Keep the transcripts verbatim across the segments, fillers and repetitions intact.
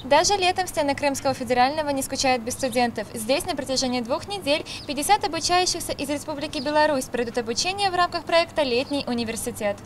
Даже летом стены Крымского федерального не скучают без студентов. Здесь на протяжении двух недель пятьдесят обучающихся из Республики Беларусь пройдут обучение в рамках проекта «Летний университет».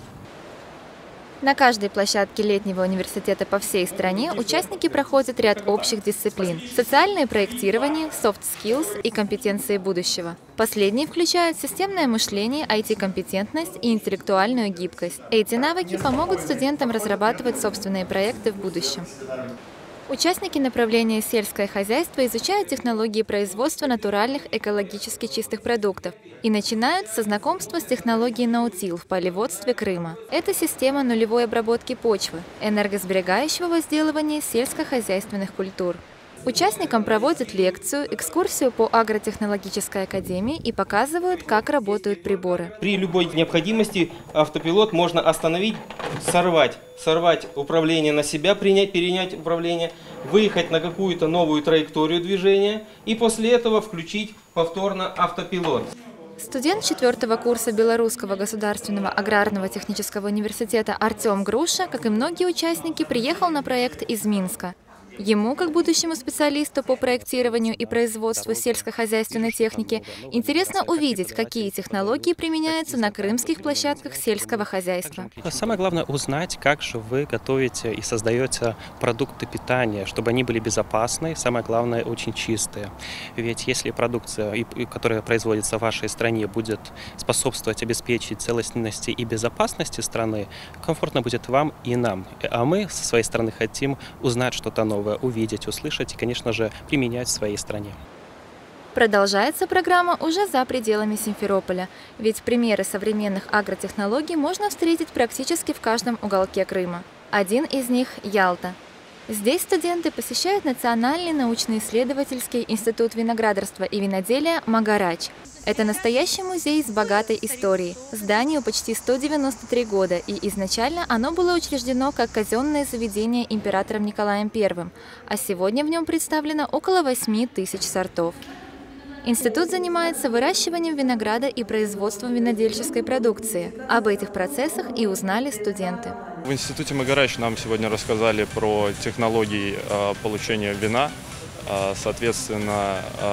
На каждой площадке летнего университета по всей стране участники проходят ряд общих дисциплин – социальное проектирование, soft skills и компетенции будущего. Последние включают системное мышление, ай ти-компетентность и интеллектуальную гибкость. Эти навыки помогут студентам разрабатывать собственные проекты в будущем. Участники направления «Сельское хозяйство» изучают технологии производства натуральных экологически чистых продуктов и начинают со знакомства с технологией ноутил в полеводстве Крыма. Это система нулевой обработки почвы, энергосберегающего возделывания сельскохозяйственных культур. Участникам проводят лекцию, экскурсию по агротехнологической академии и показывают, как работают приборы. При любой необходимости автопилот можно остановить, сорвать, сорвать управление на себя, принять, перенять управление, выехать на какую-то новую траекторию движения и после этого включить повторно автопилот. Студент четвертого курса Белорусского государственного аграрного технического университета Артем Груша, как и многие участники, приехал на проект из Минска. Ему, как будущему специалисту по проектированию и производству сельскохозяйственной техники, интересно увидеть, какие технологии применяются на крымских площадках сельского хозяйства. Самое главное узнать, как же вы готовите и создаете продукты питания, чтобы они были безопасны, самое главное, очень чистые. Ведь если продукция, которая производится в вашей стране, будет способствовать обеспечить целостности и безопасности страны, комфортно будет вам и нам. А мы со своей стороны хотим узнать что-то новое, увидеть, услышать и, конечно же, применять в своей стране. Продолжается программа уже за пределами Симферополя, ведь примеры современных агротехнологий можно встретить практически в каждом уголке Крыма. Один из них – Ялта. Здесь студенты посещают Национальный научно-исследовательский институт виноградарства и виноделия «Магарач». Это настоящий музей с богатой историей. Зданию почти сто девяносто три года, и изначально оно было учреждено как казенное заведение императором Николаем Первым, а сегодня в нем представлено около восьми тысяч сортов. Институт занимается выращиванием винограда и производством винодельческой продукции. Об этих процессах и узнали студенты. В институте Магарач нам сегодня рассказали про технологии получения вина, соответственно,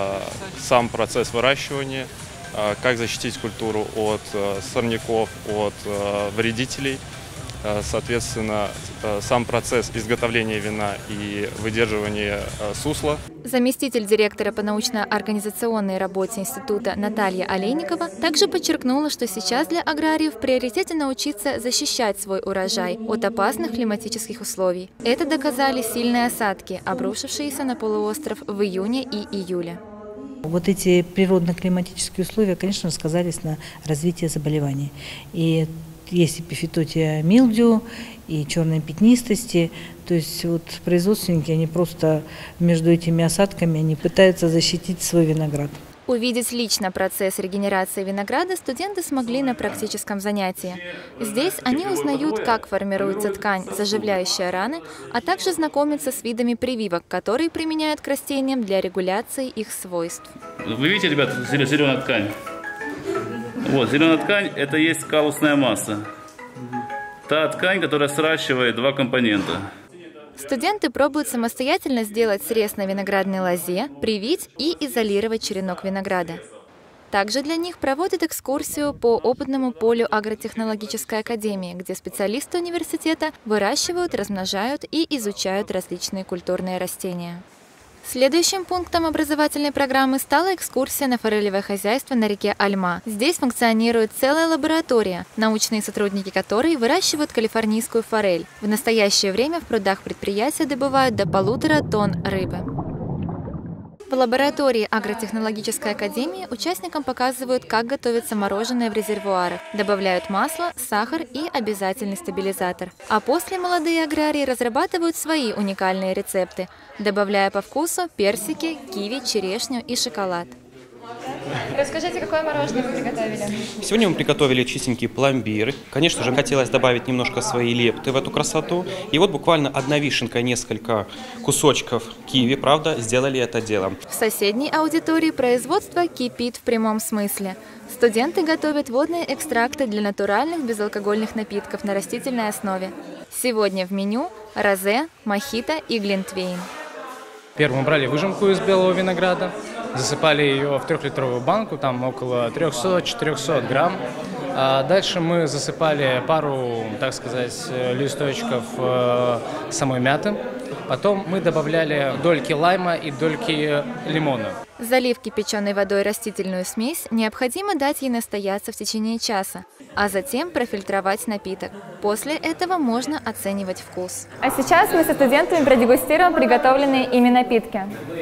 сам процесс выращивания, как защитить культуру от сорняков, от вредителей. Соответственно, сам процесс изготовления вина и выдерживания сусла. Заместитель директора по научно-организационной работе института Наталья Олейникова также подчеркнула, что сейчас для аграриев в приоритете научиться защищать свой урожай от опасных климатических условий. Это доказали сильные осадки, обрушившиеся на полуостров в июне и июле. Вот эти природно-климатические условия, конечно, сказались на развитии заболеваний. И есть эпифитотия милдю и черной пятнистости. То есть вот производственники, они просто между этими осадками они пытаются защитить свой виноград. Увидеть лично процесс регенерации винограда студенты смогли на практическом занятии. Здесь они узнают, как формируется ткань, заживляющая раны, а также знакомятся с видами прививок, которые применяют к растениям для регуляции их свойств. Вы видите, ребята, зеленая ткань? Вот, зеленая ткань – это есть каллусная масса. Та ткань, которая сращивает два компонента. Студенты пробуют самостоятельно сделать срез на виноградной лозе, привить и изолировать черенок винограда. Также для них проводят экскурсию по опытному полю агротехнологической академии, где специалисты университета выращивают, размножают и изучают различные культурные растения. Следующим пунктом образовательной программы стала экскурсия на форелевое хозяйство на реке Альма. Здесь функционирует целая лаборатория, научные сотрудники которой выращивают калифорнийскую форель. В настоящее время в прудах предприятия добывают до полутора тонн рыбы. В лаборатории агротехнологической академии участникам показывают, как готовится мороженое в резервуарах, добавляют масло, сахар и обязательный стабилизатор. А после молодые аграрии разрабатывают свои уникальные рецепты, добавляя по вкусу персики, киви, черешню и шоколад. Расскажите, какое мороженое вы приготовили? Сегодня мы приготовили чистенький пломбир. Конечно же, хотелось добавить немножко своей лепты в эту красоту. И вот буквально одна вишенка, несколько кусочков киви, правда, сделали это дело. В соседней аудитории производство кипит в прямом смысле. Студенты готовят водные экстракты для натуральных безалкогольных напитков на растительной основе. Сегодня в меню розе, мохито и глинтвейн. Первым мы брали выжимку из белого винограда, засыпали ее в трехлитровую банку, там около трёхсот-четырёхсот грамм. А дальше мы засыпали пару, так сказать, листочков самой мяты. Потом мы добавляли дольки лайма и дольки лимона. Залив кипяченой водой растительную смесь, необходимо дать ей настояться в течение часа, а затем профильтровать напиток. После этого можно оценивать вкус. А сейчас мы со студентами продегустируем приготовленные ими напитки.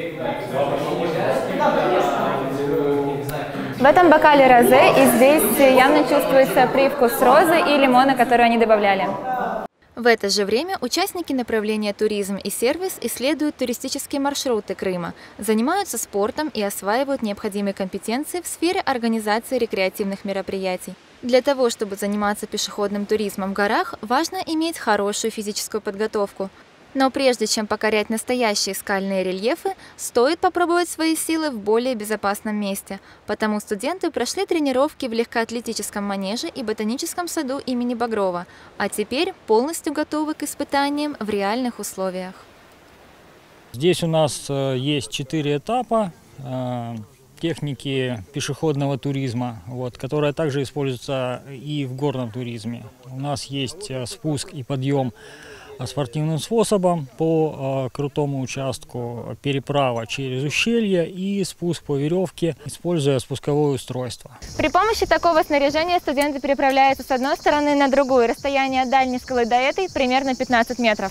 В этом бокале розе, и здесь явно чувствуется привкус розы и лимона, который они добавляли. В это же время участники направления «Туризм и сервис» исследуют туристические маршруты Крыма, занимаются спортом и осваивают необходимые компетенции в сфере организации рекреативных мероприятий. Для того, чтобы заниматься пешеходным туризмом в горах, важно иметь хорошую физическую подготовку. Но прежде чем покорять настоящие скальные рельефы, стоит попробовать свои силы в более безопасном месте. Потому студенты прошли тренировки в легкоатлетическом манеже и ботаническом саду имени Багрова, а теперь полностью готовы к испытаниям в реальных условиях. Здесь у нас есть четыре этапа техники пешеходного туризма, вот, которая также используется и в горном туризме. У нас есть спуск и подъем спортивным способом по э, крутому участку, переправа через ущелье и спуск по веревке, используя спусковое устройство. При помощи такого снаряжения студенты переправляются с одной стороны на другую. Расстояние от дальней скалы до этой примерно пятнадцать метров.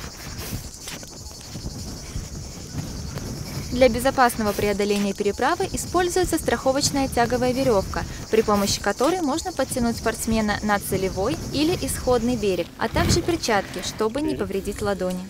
Для безопасного преодоления переправы используется страховочная тяговая веревка, при помощи которой можно подтянуть спортсмена на целевой или исходный берег, а также перчатки, чтобы не повредить ладони.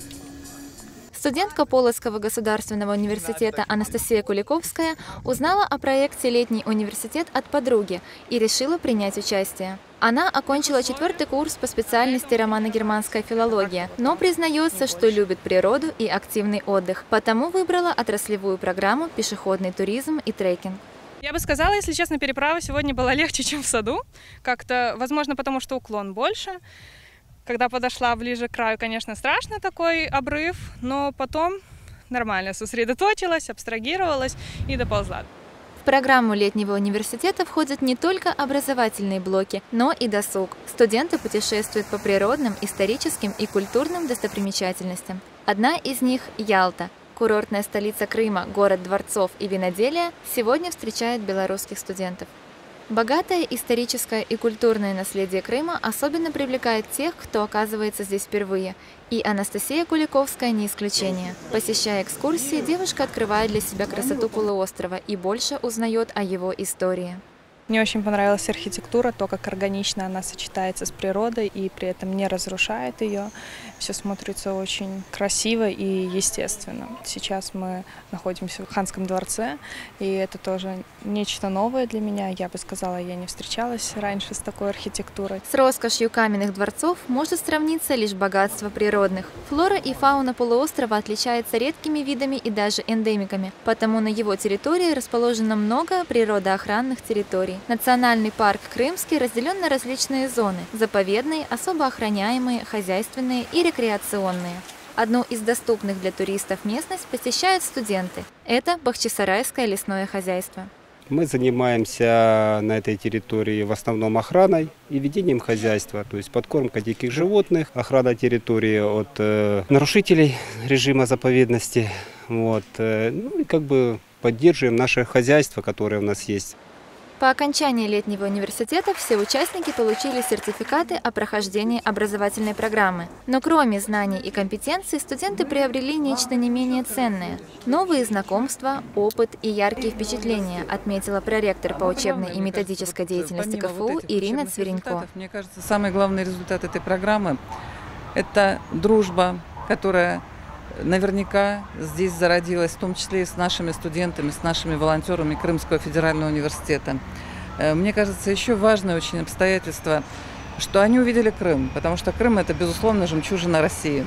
Студентка Полоцкого государственного университета Анастасия Куликовская узнала о проекте «Летний университет» от подруги и решила принять участие. Она окончила четвертый курс по специальности романо-германская филология, но признается, что любит природу и активный отдых, потому выбрала отраслевую программу «Пешеходный туризм и трекинг». Я бы сказала, если честно, переправа сегодня была легче, чем в саду. Как-то, возможно, потому что уклон больше. Когда подошла ближе к краю, конечно, страшно такой обрыв, но потом нормально сосредоточилась, абстрагировалась и доползла. В программу летнего университета входят не только образовательные блоки, но и досуг. Студенты путешествуют по природным, историческим и культурным достопримечательностям. Одна из них – Ялта. Курортная столица Крыма, город дворцов и виноделия, сегодня встречает белорусских студентов. Богатое историческое и культурное наследие Крыма особенно привлекает тех, кто оказывается здесь впервые. И Анастасия Куликовская не исключение. Посещая экскурсии, девушка открывает для себя красоту полуострова и больше узнает о его истории. Мне очень понравилась архитектура, то, как органично она сочетается с природой и при этом не разрушает ее. Все смотрится очень красиво и естественно. Сейчас мы находимся в Ханском дворце, и это тоже нечто новое для меня. Я бы сказала, я не встречалась раньше с такой архитектурой. С роскошью каменных дворцов может сравниться лишь богатство природных. Флора и фауна полуострова отличаются редкими видами и даже эндемиками, потому на его территории расположено много природоохранных территорий. Национальный парк Крымский разделен на различные зоны – заповедные, особо охраняемые, хозяйственные и рекреационные. Одну из доступных для туристов местность посещают студенты. Это Бахчисарайское лесное хозяйство. Мы занимаемся на этой территории в основном охраной и ведением хозяйства, то есть подкормка диких животных, охрана территории от э, нарушителей режима заповедности. Вот, э, ну и как бы поддерживаем наше хозяйство, которое у нас есть. По окончании летнего университета все участники получили сертификаты о прохождении образовательной программы. Но кроме знаний и компетенций, студенты приобрели нечто не менее ценное – новые знакомства, опыт и яркие впечатления, отметила проректор по учебной и методической деятельности КФУ Ирина Цверенько. Мне кажется, самый главный результат этой программы – это дружба, которая наверняка здесь зародилась, в том числе и с нашими студентами, с нашими волонтерами Крымского федерального университета. Мне кажется, еще важное очень обстоятельство, что они увидели Крым, потому что Крым – это, безусловно, жемчужина России.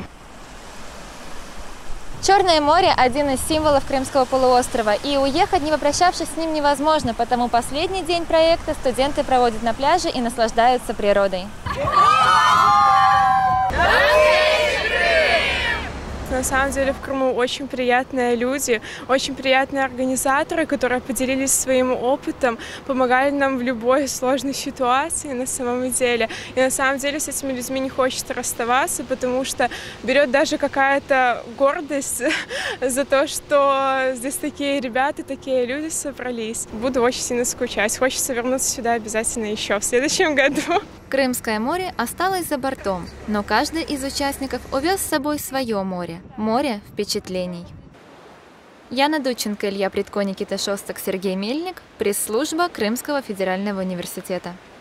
Черное море – один из символов Крымского полуострова, и уехать, не попрощавшись с ним, невозможно, потому последний день проекта студенты проводят на пляже и наслаждаются природой. На самом деле в Крыму очень приятные люди, очень приятные организаторы, которые поделились своим опытом, помогали нам в любой сложной ситуации на самом деле. И на самом деле с этими людьми не хочется расставаться, потому что берет даже какая-то гордость за то, что здесь такие ребята, такие люди собрались. Буду очень сильно скучать. Хочется вернуться сюда обязательно еще в следующем году. Крымское море осталось за бортом, но каждый из участников увез с собой свое море – море впечатлений. Яна Дудченко, Илья Прядко, Никита Шостак, Сергей Мельник, пресс-служба Крымского федерального университета.